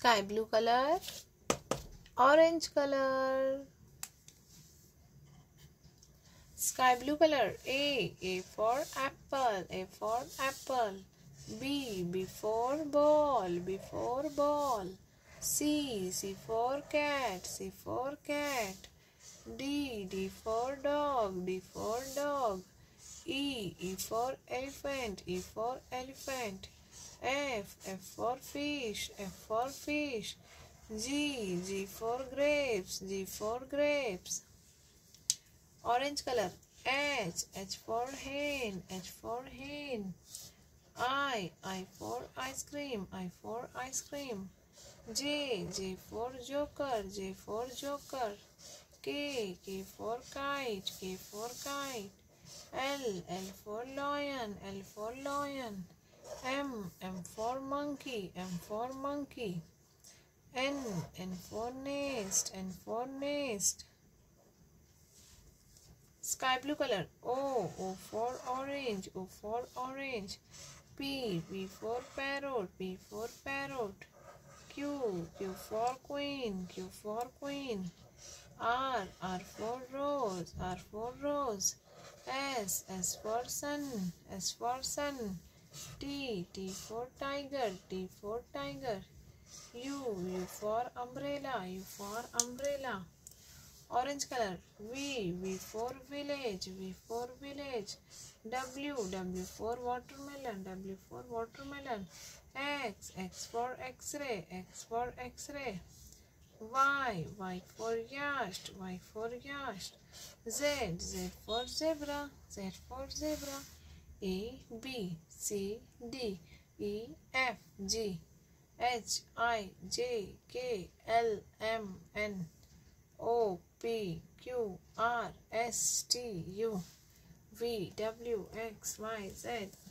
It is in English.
Sky blue color, orange color. Sky blue color. A for apple, A for apple. B for ball, B for ball. C for cat, C for cat. D for dog, D for dog. E for elephant, E for elephant. F for fish, F for fish. G for grapes, G for grapes. Orange color. H for hen, H for hen. I for ice cream, I for ice cream. J for joker, J for joker. K for kite, K for kite. L for lion, L for lion. M for monkey, M for monkey. N for nest, N for nest. Sky blue color. O for orange, O for orange. P for parrot, P for parrot. Q for queen, Q for queen. R for rose, R for rose. S for sun, S for sun. T for tiger, T for tiger. U for umbrella, U for umbrella. Orange color. V for village, V for village. W for watermelon, W for watermelon. X for x-ray, X for x-ray. Y for yacht, Y for yacht. Z for zebra, Z for zebra. A B C D E F G H I J K L M N O P Q R S T U V W X Y Z.